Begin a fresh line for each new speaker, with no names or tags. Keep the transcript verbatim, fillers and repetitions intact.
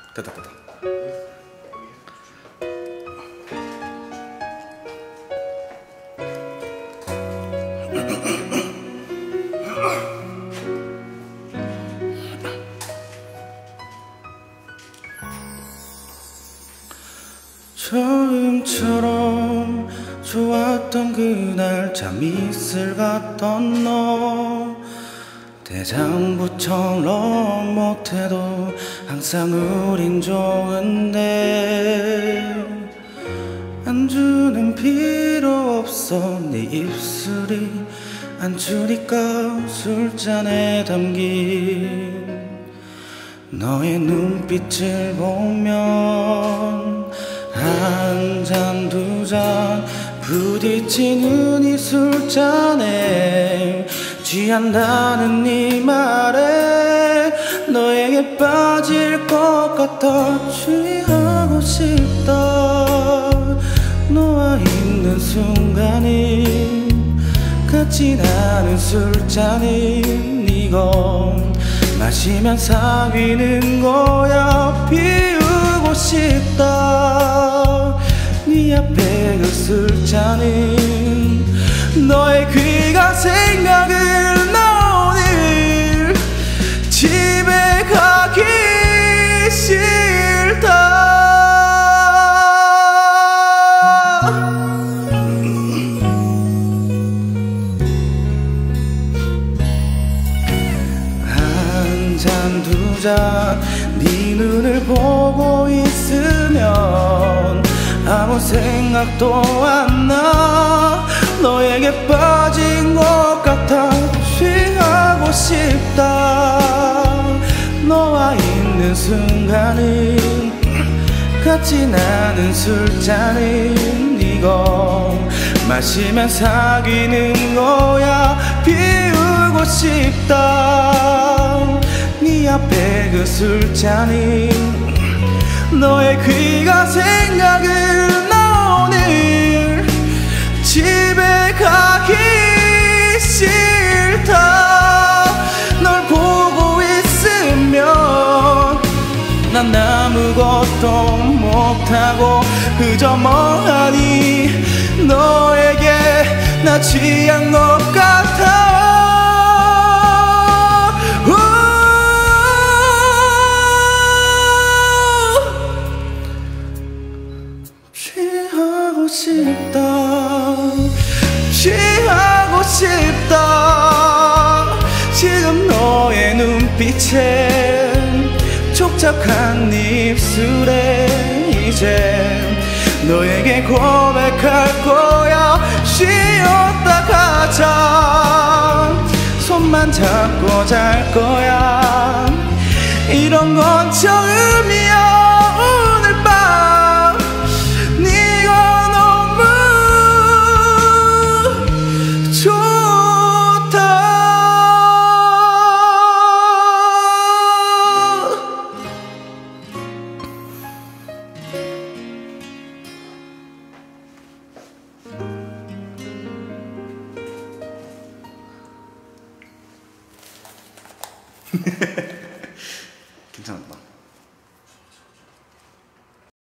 됐다 됐다. 처음처럼 좋았던 그날 참 이슬 같던 너, 대장부처럼 못해도 항상 우린 좋은데 안주는 필요 없어. 네 입술이 안주니까 술잔에 담긴 너의 눈빛을 보면 한 잔 두 잔 부딪히는 이 술잔에 취한다는 네 말에 너에게 빠질 것 같아. 취하고 싶다. 너와 있는 순간이 같이 나는 술잔이 이건 마시면 사귀는 거야. 피우고 싶다. 네 앞에 그 술잔은 너의 귀가 생각을 나. 오늘 집에 가기 싫다. 한 잔 두 잔 네 눈을 보고 있으면 아무 생각도 안 나. 너에게 빠진 것 같아. 취하고 싶다. 너와 있는 순간은 같이 나는 술잔은 이건 마시면 사귀는 거야. 피우고 싶다. 네 앞에 그 술잔은 너의 귀가 생각을 나. 오늘 집에 가기 싫다. 널 보고 있으면 난 아무것도 못하고 그저 멍하니 너에게 나 취한 것 같아. 취하고 싶다. 취하고 싶다. 지금 너의 눈빛에 촉촉한 네 입술에 이제 너에게 고백할 거야. 쉬었다 가자. 손만 잡고 잘 거야. 이런 건 처음이야. 오늘 밤 네가 너무 좋다.